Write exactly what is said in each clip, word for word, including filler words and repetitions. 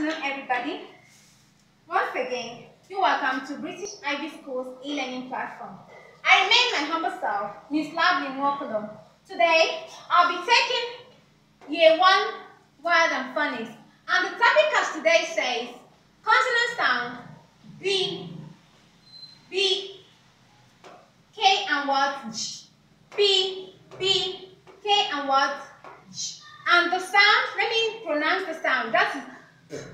afternoon, everybody. Once again, you're welcome to British Ivy School's e-learning platform. I remain my humble self, Miss Lovely Nwokolo. Today, I'll be taking Year one Wild and Funnies, and the topic of today says consonant sound B, B, K and what? J. B, B, K and what? J. And the sound, let me pronounce the sound. That is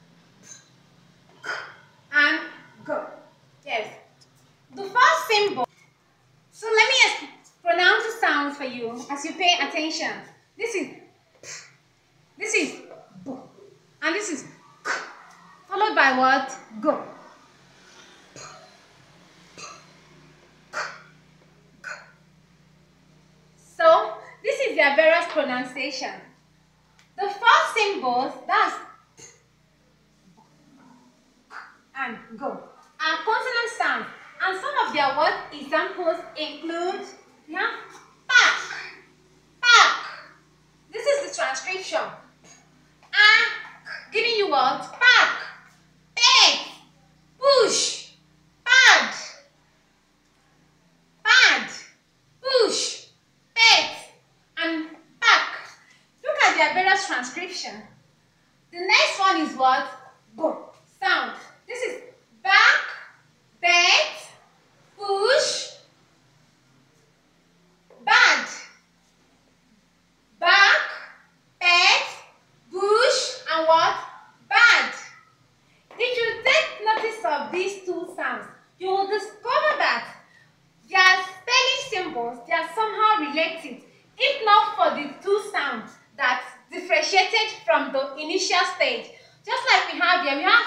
and go. Yes. The first symbol. So let me pronounce the sounds for you as you pay attention. This is this is b, and this is k, followed by what? Go. So this is their various pronunciation. The first symbols, that's and go, are consonant sounds, and some of their word examples include yeah, pack, pack. This is the transcription. Ah, giving you what? Pack, peg, push, pad, pad, push, peg, and pack. Look at their various transcription. The next one is what? Go, sound. This is back, bed, push, bad, back, bed, bush, and what? Bad. If you take notice of these two sounds, you will discover that their spelling symbols, they are somehow related, if not for the two sounds that differentiated from the initial stage. Just like we have here, we have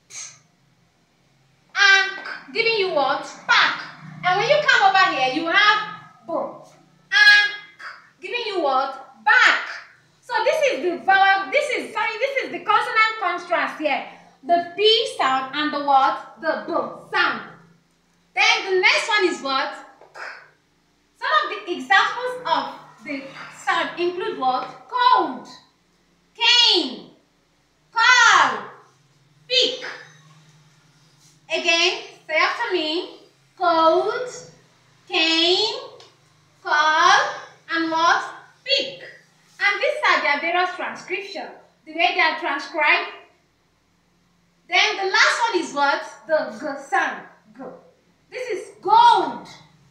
and giving you what? Pack. And when you come over here, you have bo. And giving you what? Back. So this is the vowel, this is, sorry, this is the consonant contrast here. The P sound and the what? The B sound. Then the next one is what? Some of the examples of the sound include what? Cold, cane, call, pick. Again, say after me. Cold, cane, call, and what? Pick. And these are their various transcription, the way they are transcribed. Then the last one is what? The G sound. Go. This is gold,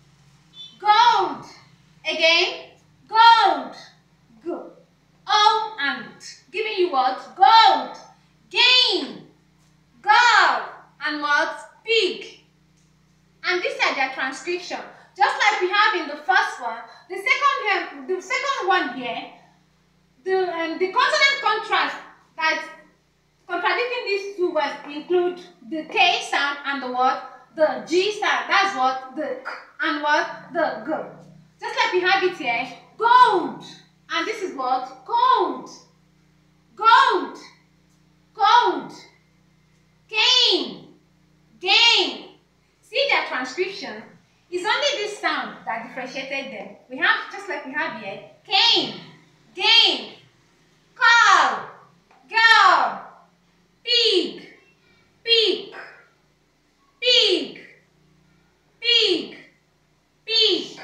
gold. Again, gold, go. O and giving you what? Gold, gain, girl, and what? Pig. And these are their transcription. Just like we have in the first one, the second here, the second one here, the um, the consonant contrast that contradicting these two words include the K sound and the what? The G sound. That's what? The K and what? The G. Just like we have it here, gold. And this is what? Cold. Gold. Cold. Cane. Gain. See their transcription. It's only this sound that differentiated them. We have, just like we have here, cane, gain, call, girl, pig, pig, pig, pig, pig.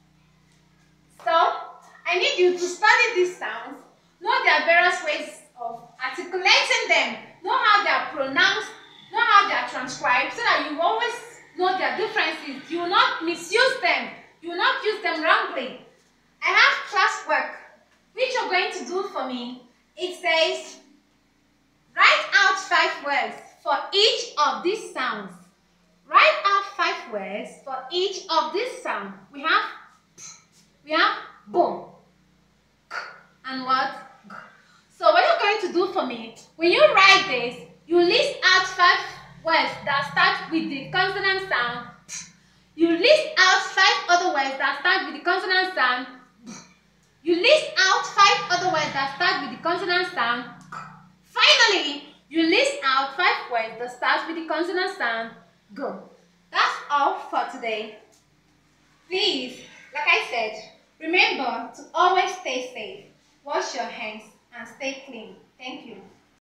So, I need you to study these sounds, know their various ways of articulating them, know how they are pronounced, know how they are transcribed, so that you always know their differences. You will not misuse them. You will not use them wrongly. I have classwork, which you're going to do for me. It says, write out five words for each of these sounds. Write out five words for each of these sounds. We have, we have bo, k, and what? G. So what you're going to do for me, when you write this, you list out five words that start with the consonant sound. You list out five other words that start with the consonant sound. You list out five other words that start with the consonant sound. Finally, you list out five words that start with the consonant sound. Go. That's all for today. Please, like I said, remember to always stay safe, wash your hands, and stay clean. Thank you.